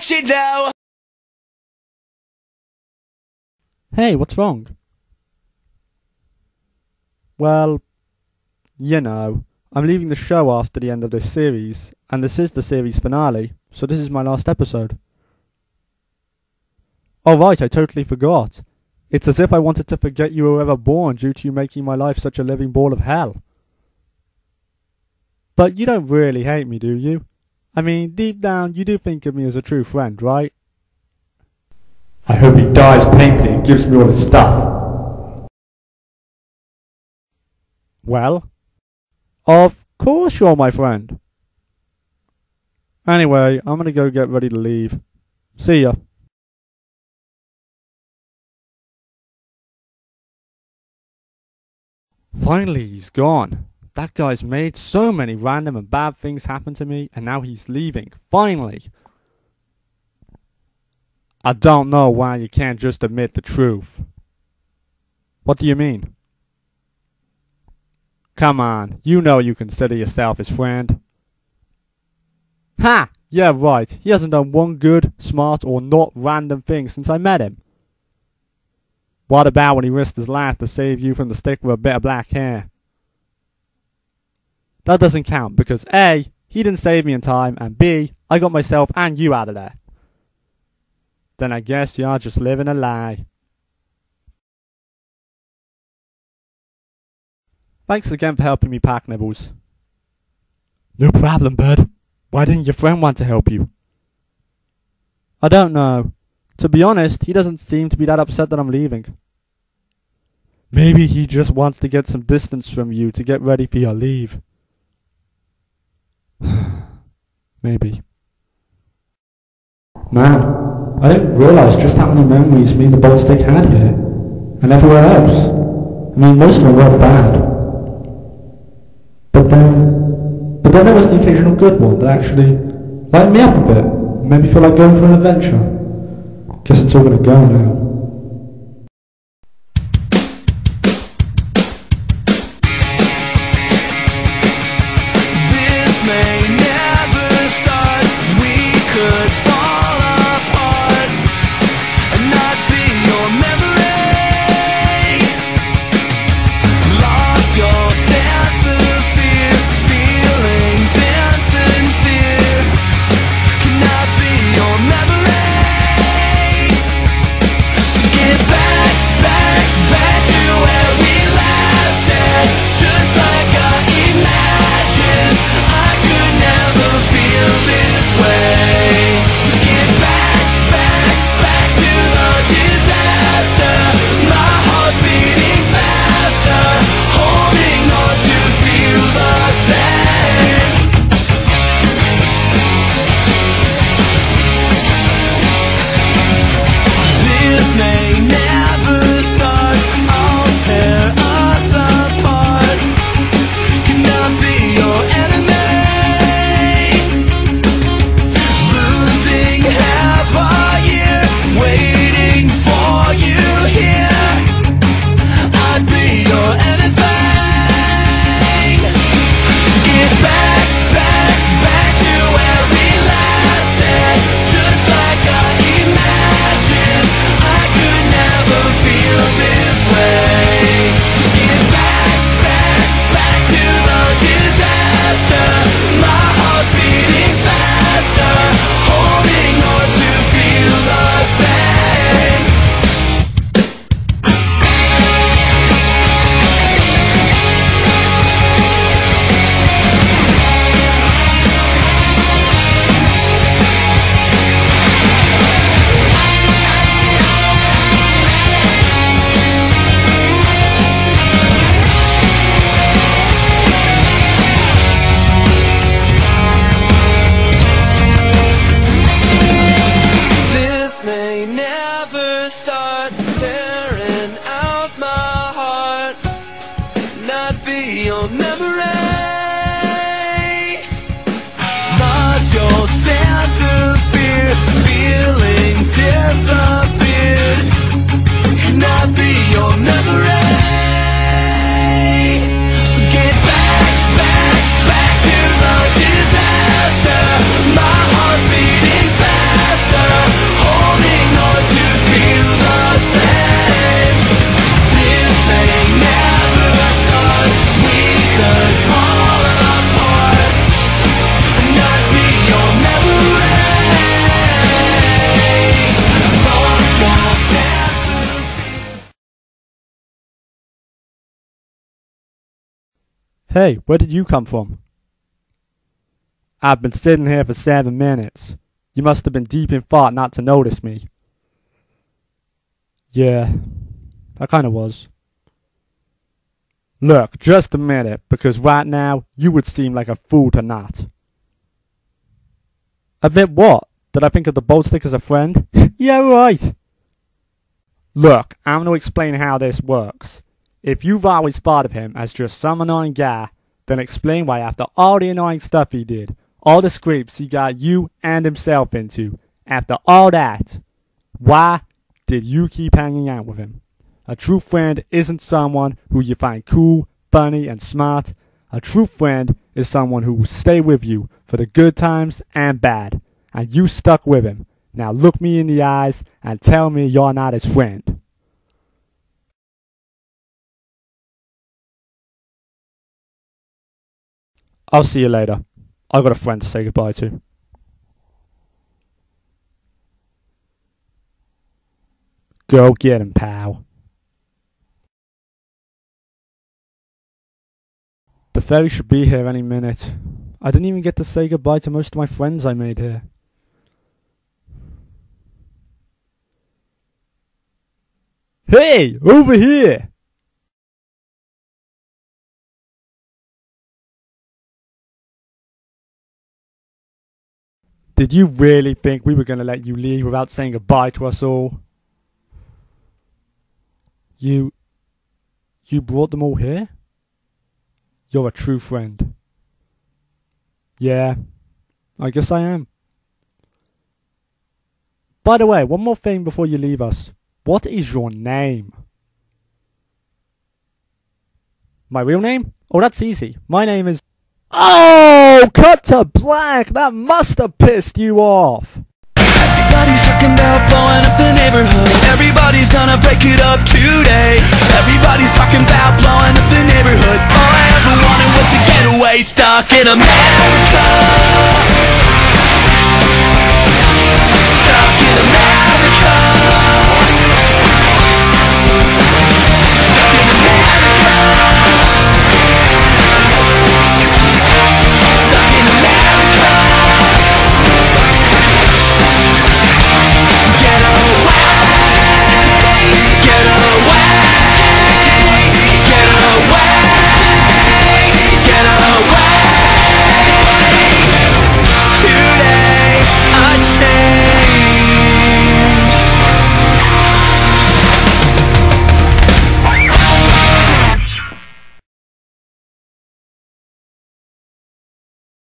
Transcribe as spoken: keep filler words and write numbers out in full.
it now! Hey, what's wrong? Well, you know, I'm leaving the show after the end of this series, and this is the series finale, so this is my last episode. Oh right, I totally forgot. It's as if I wanted to forget you were ever born due to you making my life such a living ball of hell. But you don't really hate me, do you? I mean, deep down, you do think of me as a true friend, right? I hope he dies painfully and gives me all his stuff. Well, of course you're my friend. Anyway, I'm gonna go get ready to leave. See ya. Finally, he's gone. That guy's made so many random and bad things happen to me, and now he's leaving. Finally! I don't know why you can't just admit the truth. What do you mean? Come on, you know you consider yourself his friend. Ha! Yeah, right. He hasn't done one good, smart, or not random thing since I met him. What about when he risked his life to save you from the stick with a bit of black hair? That doesn't count because A, he didn't save me in time, and B, I got myself and you out of there. Then I guess you're just living a lie. Thanks again for helping me pack, Nibbles. No problem, bud. Why didn't your friend want to help you? I don't know. To be honest, he doesn't seem to be that upset that I'm leaving. Maybe he just wants to get some distance from you to get ready for your leave. Maybe. Man, I didn't realise just how many memories me and the Bolt Stick had here. And everywhere else. I mean, most of them weren't bad. But then... But then there was the occasional good one that actually lightened me up a bit. Made me feel like going for an adventure. Guess it's all gonna go now. This may never start. We could fall apart and not be your memory. Lost your sense of fear, feelings insincere. Cannot be your memory. Your memory, lost your sense of fear, feelings disappeared, cannot be your memory. So get back, back, back to the disaster. My heart's beating faster. Hey, where did you come from? I've been sitting here for seven minutes. You must have been deep in thought not to notice me. Yeah, I kinda was. Look, just a minute, because right now, you would seem like a fool to not. Admit what? Did I think of the boat stick as a friend? Yeah, right. Look, I'm gonna explain how this works. If you've always thought of him as just some annoying guy, then explain why after all the annoying stuff he did, all the scrapes he got you and himself into, after all that, why did you keep hanging out with him? A true friend isn't someone who you find cool, funny, and smart. A true friend is someone who will stay with you for the good times and bad. And you stuck with him. Now look me in the eyes and tell me you're not his friend. I'll see you later. I've got a friend to say goodbye to. Go get him, pal. The ferry should be here any minute. I didn't even get to say goodbye to most of my friends I made here. Hey, over here! Did you really think we were going to let you leave without saying goodbye to us all? You... You brought them all here? You're a true friend. Yeah, I guess I am. By the way, one more thing before you leave us. What is your name? My real name? Oh, that's easy. My name is... Oh, cut to black! That must have pissed you off! Everybody's talking about blowing up the neighborhood. Everybody's gonna break it up today. Everybody's talking about blowing up the neighborhood. All I ever wanted was to get away, stuck in a man